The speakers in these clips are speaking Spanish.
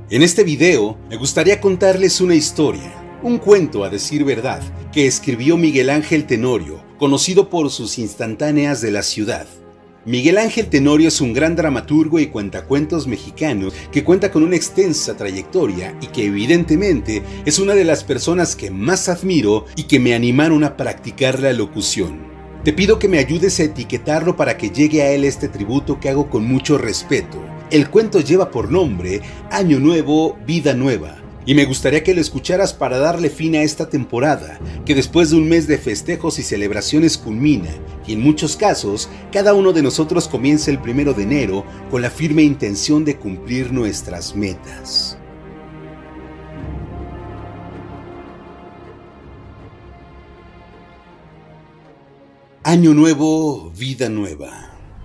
En este video me gustaría contarles una historia, un cuento a decir verdad, que escribió Miguel Ángel Tenorio, conocido por sus instantáneas de la ciudad. Miguel Ángel Tenorio es un gran dramaturgo y cuentacuentos mexicano que cuenta con una extensa trayectoria y que evidentemente es una de las personas que más admiro y que me animaron a practicar la locución. Te pido que me ayudes a etiquetarlo para que llegue a él este tributo que hago con mucho respeto. El cuento lleva por nombre Año Nuevo, Vida Nueva, y me gustaría que lo escucharas para darle fin a esta temporada, que después de un mes de festejos y celebraciones culmina, y en muchos casos, cada uno de nosotros comienza el 1 de enero con la firme intención de cumplir nuestras metas. Año Nuevo, Vida Nueva.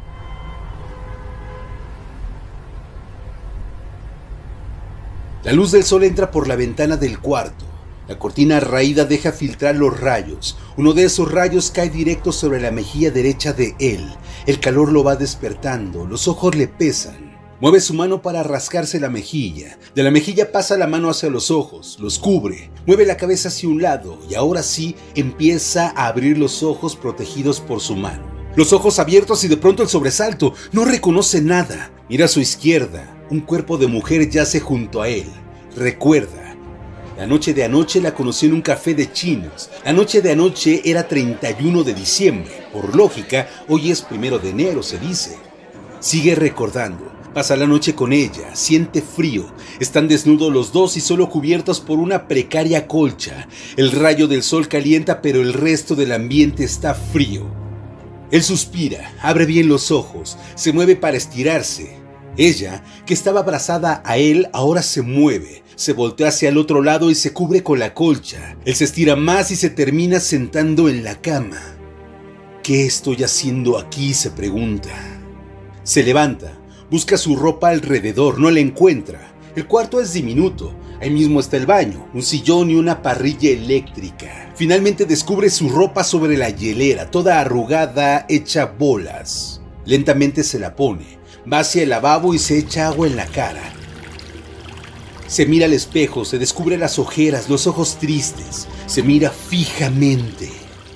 La luz del sol entra por la ventana del cuarto. La cortina raída deja filtrar los rayos. Uno de esos rayos cae directo sobre la mejilla derecha de él. El calor lo va despertando, los ojos le pesan. Mueve su mano para rascarse la mejilla. De la mejilla pasa la mano hacia los ojos, los cubre. Mueve la cabeza hacia un lado y ahora sí empieza a abrir los ojos protegidos por su mano. Los ojos abiertos y de pronto el sobresalto. No reconoce nada. Mira a su izquierda. Un cuerpo de mujer yace junto a él. Recuerda, la noche de anoche la conocí en un café de chinos. La noche de anoche era 31 de diciembre. Por lógica, hoy es 1 de enero, se dice. Sigue recordando. Pasa la noche con ella, siente frío. Están desnudos los dos y solo cubiertos por una precaria colcha. El rayo del sol calienta, pero el resto del ambiente está frío. Él suspira, abre bien los ojos, se mueve para estirarse. Ella, que estaba abrazada a él, ahora se mueve, se voltea hacia el otro lado y se cubre con la colcha. Él se estira más y se termina sentando en la cama. ¿Qué estoy haciendo aquí?, se pregunta. Se levanta, busca su ropa alrededor, no la encuentra. El cuarto es diminuto, ahí mismo está el baño, un sillón y una parrilla eléctrica. Finalmente descubre su ropa sobre la hielera, toda arrugada, hecha bolas. Lentamente se la pone. Va hacia el lavabo y se echa agua en la cara. Se mira al espejo, se descubre las ojeras, los ojos tristes. Se mira fijamente.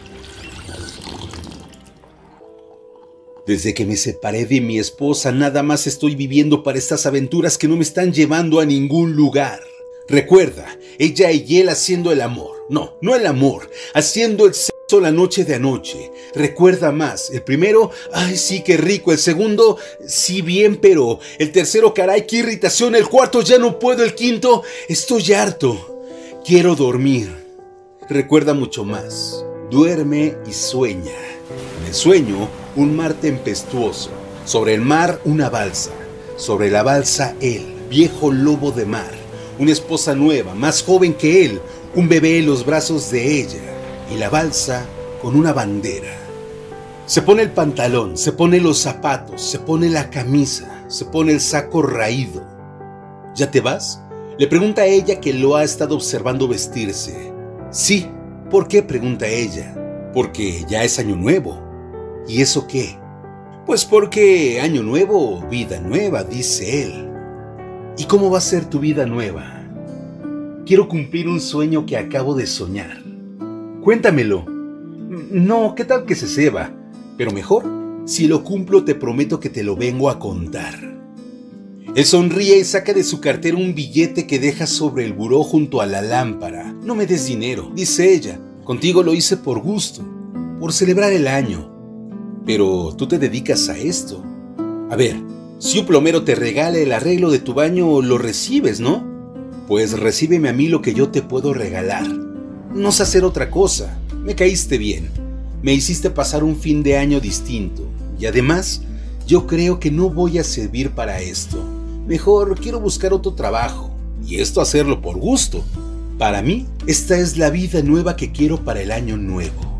Desde que me separé de mi esposa, nada más estoy viviendo para estas aventuras que no me están llevando a ningún lugar. Recuerda, ella y él haciendo el amor. No el amor, haciendo el sexo la noche de anoche. Recuerda más. El primero, ay sí, qué rico. El segundo, sí bien, pero el tercero, caray, qué irritación. El cuarto, ya no puedo. El quinto, estoy harto. Quiero dormir. Recuerda mucho más. Duerme y sueña. En el sueño, un mar tempestuoso. Sobre el mar, una balsa. Sobre la balsa, él, viejo lobo de mar. Una esposa nueva, más joven que él. Un bebé en los brazos de ella. Y la balsa con una bandera. Se pone el pantalón, se pone los zapatos, se pone la camisa, se pone el saco raído. ¿Ya te vas?, le pregunta a ella, que lo ha estado observando vestirse. Sí. ¿Por qué?, pregunta ella. Porque ya es año nuevo. ¿Y eso qué? Pues porque año nuevo, vida nueva, dice él. ¿Y cómo va a ser tu vida nueva? Quiero cumplir un sueño que acabo de soñar. Cuéntamelo. No, ¿qué tal que se ceba? Pero mejor, si lo cumplo te prometo que te lo vengo a contar. Él sonríe y saca de su cartera un billete que deja sobre el buró junto a la lámpara. No me des dinero, dice ella. Contigo lo hice por gusto, por celebrar el año. Pero tú te dedicas a esto. A ver, si un plomero te regala el arreglo de tu baño, lo recibes, ¿no? Pues recíbeme a mí lo que yo te puedo regalar. No sé hacer otra cosa. Me caíste bien. Me hiciste pasar un fin de año distinto. Y además, yo creo que no voy a servir para esto. Mejor quiero buscar otro trabajo. Y esto hacerlo por gusto. Para mí, esta es la vida nueva que quiero para el año nuevo.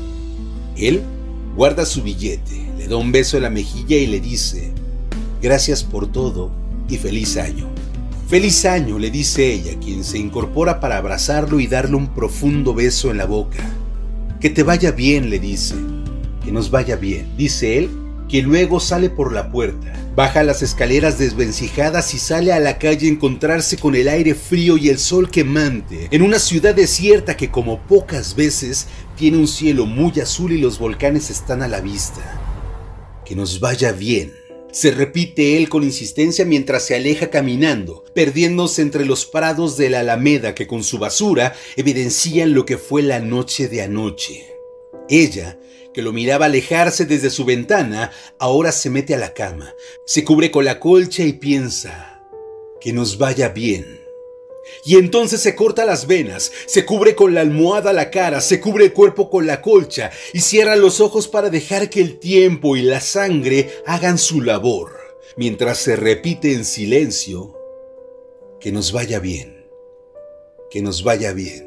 Él guarda su billete, le da un beso en la mejilla y le dice: gracias por todo y feliz año. Feliz año, le dice ella, quien se incorpora para abrazarlo y darle un profundo beso en la boca. Que te vaya bien, le dice. Que nos vaya bien, dice él, que luego sale por la puerta, baja las escaleras desvencijadas y sale a la calle a encontrarse con el aire frío y el sol quemante, en una ciudad desierta que, como pocas veces, tiene un cielo muy azul y los volcanes están a la vista. Que nos vaya bien, se repite él con insistencia mientras se aleja caminando, perdiéndose entre los prados de la Alameda que con su basura evidencian lo que fue la noche de anoche. Ella, que lo miraba alejarse desde su ventana, ahora se mete a la cama, se cubre con la colcha y piensa: que nos vaya bien. Y entonces se corta las venas, se cubre con la almohada la cara, se cubre el cuerpo con la colcha y cierra los ojos para dejar que el tiempo y la sangre hagan su labor, mientras se repite en silencio: que nos vaya bien, que nos vaya bien,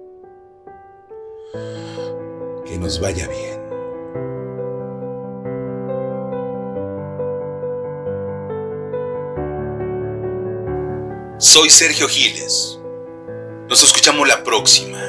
que nos vaya bien. Soy Sergio Giles. Nos escuchamos la próxima.